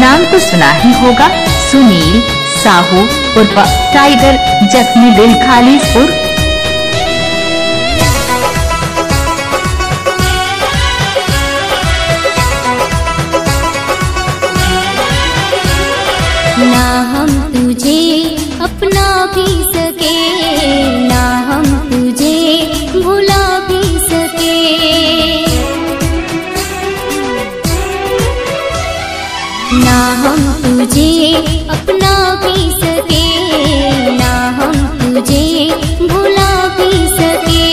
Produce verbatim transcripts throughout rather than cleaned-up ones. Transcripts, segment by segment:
नाम तो सुना ही होगा, सुनील साहू उर्फ टाइगर, जख्मी दिल खालिसपुर। ना हम तुझे अपना भी सके, ना हम तुझे भुला भी सके। ना हम तुझे अपना भी सके, ना हम तुझे भुला भी सके।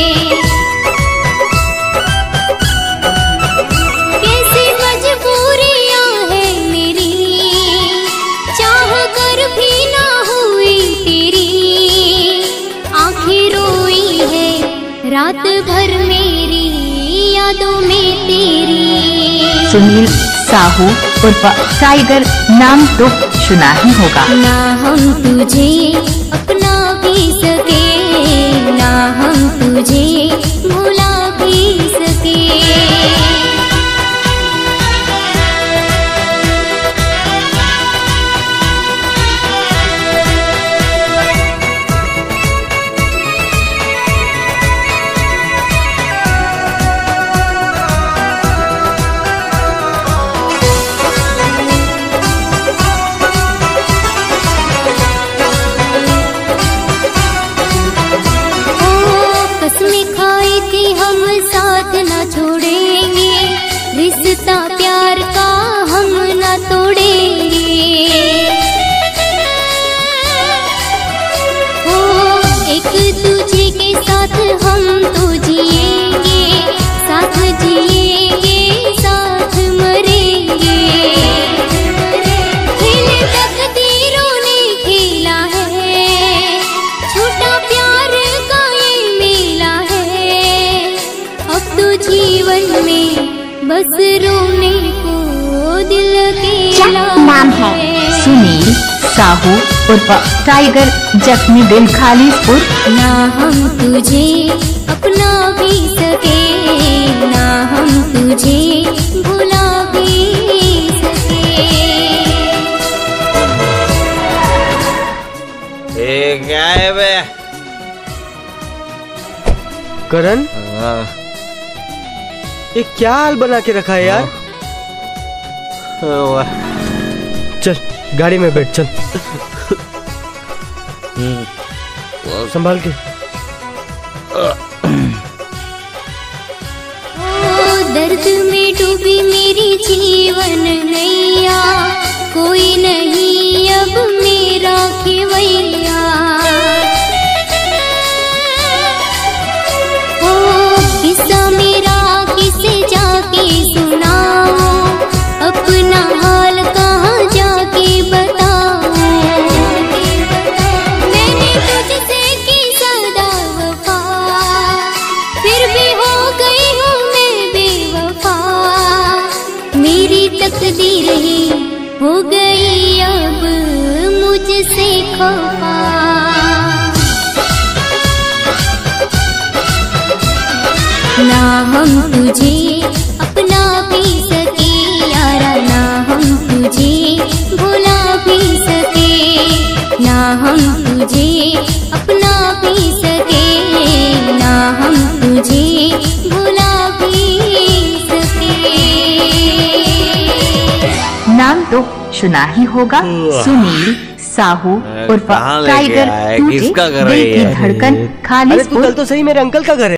कैसी मजबूरियां है मेरी, चाह कर भी ना हुई तेरी। आंखें रोई है रात भर मेरी यादों में तेरी। सुनील साहू उर्फ टाइगर, नाम तो सुना ही होगा। ना हम तुझे अपना भी सके, ना हम तुझे भुला भी सके। हम साथ न छोड़ेंगे, रिश्ता प्यार का हम न तोड़ेंगे। हो एक दूजे के साथ हम तो जिएंगे, साथ जिएंगे साथ मरेंगे। खेल तकदीरों ने खेला है, छोटा प्यार का ये मेला है। अब तो जीवन में बस रोने को दिल अकेला नाम है सुनील साहू उर्फ टाइगर, जख्मी दिल खालिसपुर। ना हम तुझे अपना भी सके, ना हम तुझे भुला भी सके। ए गायब है करण, ये क्या हाल बना के रखा है यार। चल गाड़ी में बैठ, चल संभाल के। ओ दर्द में डूबी मेरी जीवन नैया, कोई नहीं अब मेरा खेवैया। ओ किस्सा मेरा किसे जाके सुनाओ, अपना हाल कहाँ जाके बताओ। मैंने तुझसे की सदा वफा, फिर भी हो गई हूँ मैं बेवफा। मेरी तकदीर ही हो गई अब मुझसे खफा। ना हम तुझे अपना भी सके यारा, ना हम तुझे भुला भी सके। ना हम तुझे अपना भी सके, ना हम तुझे भुला भी सके। नाम तो सुना ही होगा, सुनील साहू उर्फ टाइगर, टूटे दिल की धड़कन खालिसपुर। कल तो सही मेरे अंकल का घर है।